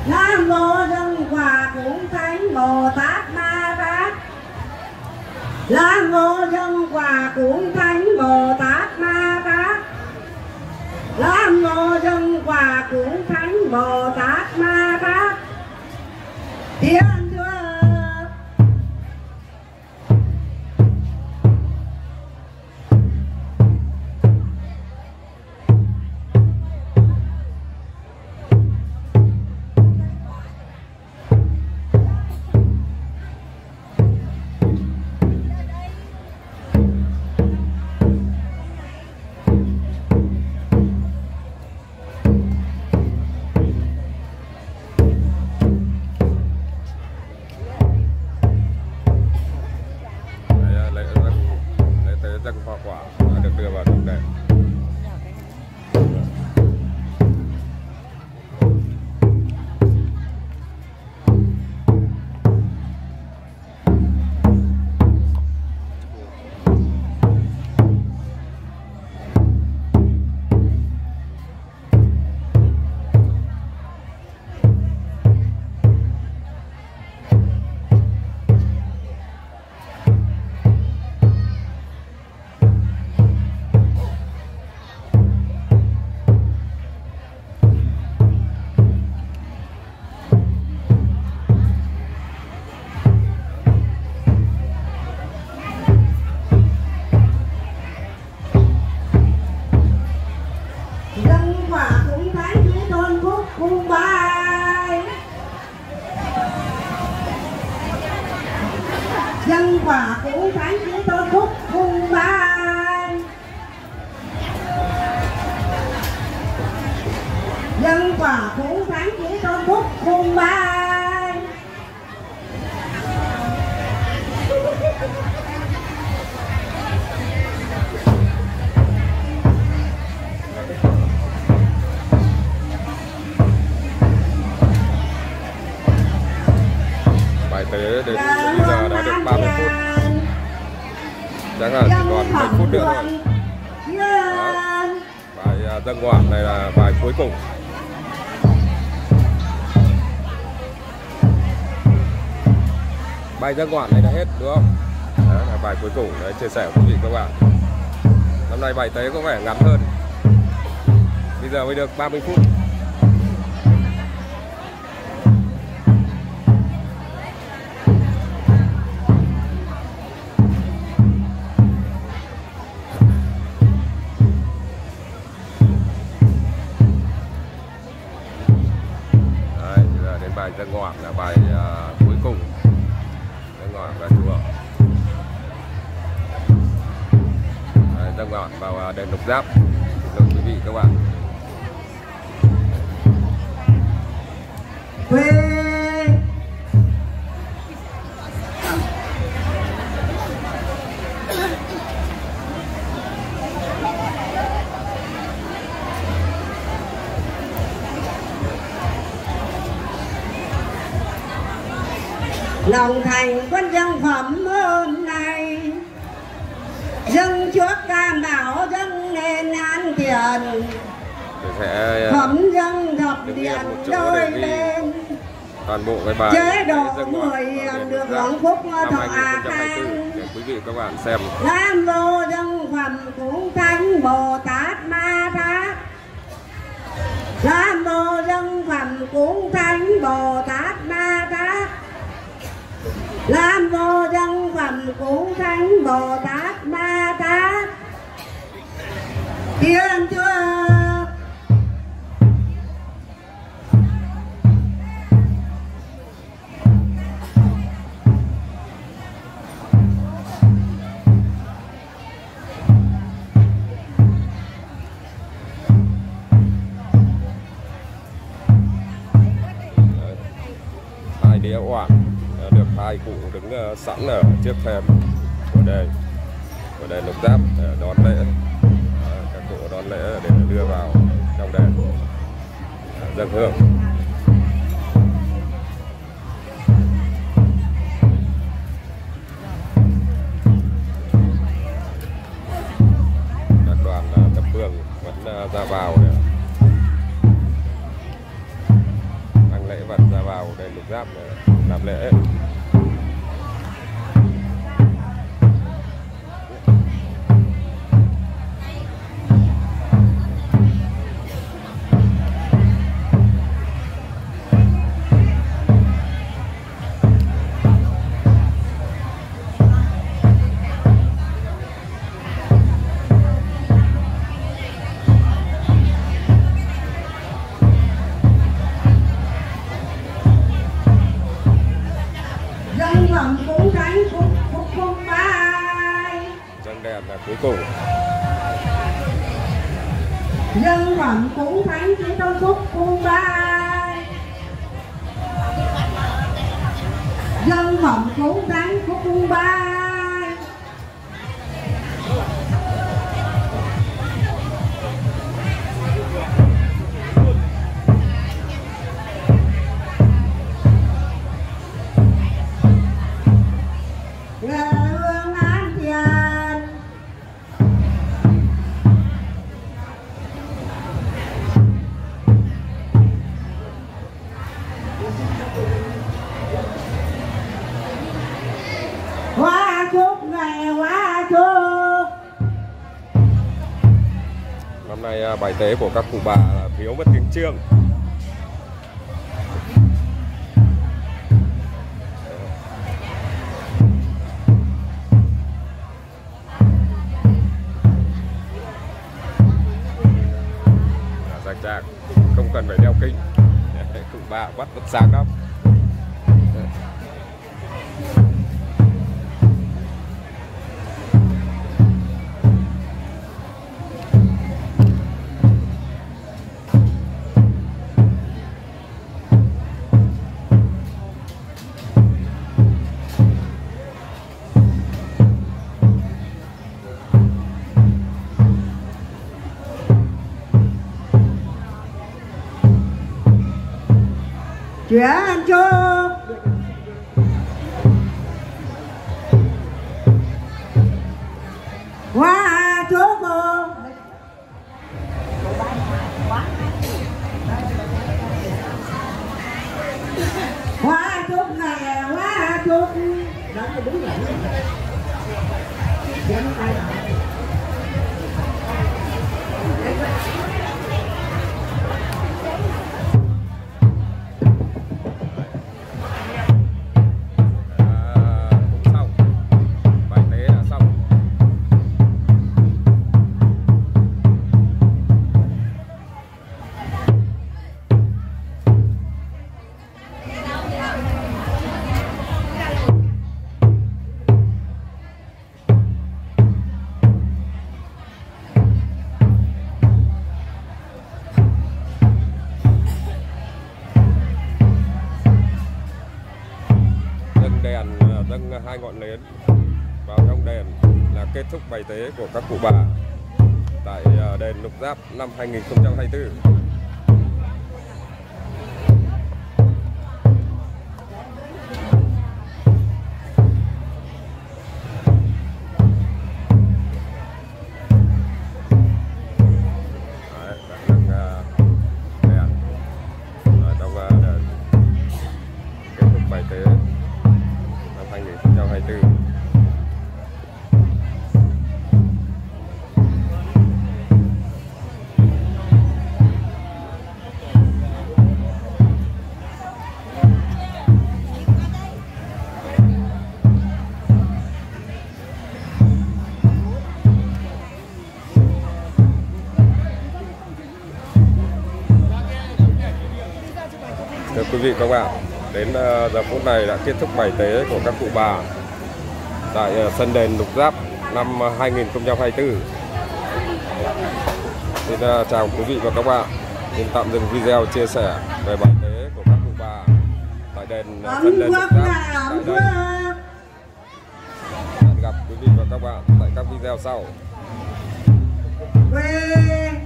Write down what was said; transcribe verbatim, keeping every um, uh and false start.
Nam mô Dân Hòa Cũng Thánh Bồ Tát Ma Tát. Nam mô Dân Hòa Cũng Thánh Bồ Tát Ma Tát. Nam mô Dân Hòa Cũng Thánh Bồ Tát Ma Tát. Tiếng Chúa. Dân hoa quả đã được đưa vào trong đền. Dân Hòa Cũng Thánh Chí Tôn Phúc cung bái. Dân Hòa Cũng Thánh Chí Tôn Phúc cung bái. Bài tế đến bây giờ đã được ba mươi phút. Chắc là chỉ còn mấy phút nữa thôi. Đó. Bài dâng ngoạn này là bài cuối cùng. Bài dâng ngoạn này đã hết đúng không? Đó là bài cuối cùng đấy, chia sẻ với quý vị các bạn. Năm nay bài tế có vẻ ngắn hơn. Bây giờ mới được ba mươi phút. Bài dâng ngoạn là bài uh, cuối cùng. Dâng ngoạn ra chùa. Dâng ngoạn vào uh, đền Lục Giáp. Thưa quý vị các bạn. Quê. Lòng thành quân dân phẩm hôm nay, dâng chuốc cam bảo dâng nên an tiền, phẩm dâng thập điện đôi bên, toàn bộ cái bài chế độ mười hiền được hưởng phúc thọ an. Quý vị các bạn xem. Nam mô Dân Phẩm Cũng Thánh Bồ Tát Ma Tát. Nam mô Dân Phẩm Cũng Thánh Bồ Tát Ma Tát. Nam mô Dân Phẩm Cũng Thánh Bồ Tát Ma Tát. Thiên Chúa. Hai đĩa oản được hai cụ đứng sẵn ở trước thềm của đền của đền Lục Giáp để đón lễ. Các cụ đón lễ để đưa vào trong đền dâng hương. Các đoàn thập phương vẫn ra vào để dâng lễ vào. vật ra vào đền Lục Giáp để làm lễ. Cuối cùng dân phẩm cúng thánh chỉ tôn phúc cung ba, dân phẩm cúng thánh phúc cung ba. Năm nay bài tế của các cụ bà là thiếu mất tiếng chương. Rạch rạc, không cần phải đeo kính. Cụ bà bắt rất sáng lắm. Chuyển chúc hoa chúc hoa chúc ngày hoa chúc đó là đúng rồi. Dâng hai ngọn nến vào trong đền là kết thúc bài tế của các cụ bà tại đền Lục Giáp năm hai nghìn không trăm hai mươi tư. Thưa quý vị các bạn, đến giờ phút này đã kết thúc bài tế của các cụ bà tại sân đền Lục Giáp năm hai nghìn không trăm hai mươi tư. Xin chào quý vị và các bạn. Xin tạm dừng video chia sẻ về bài tế của các cụ bà tại đền sân đền Lục Giáp tại đây. Hẹn gặp quý vị và các bạn tại các video sau.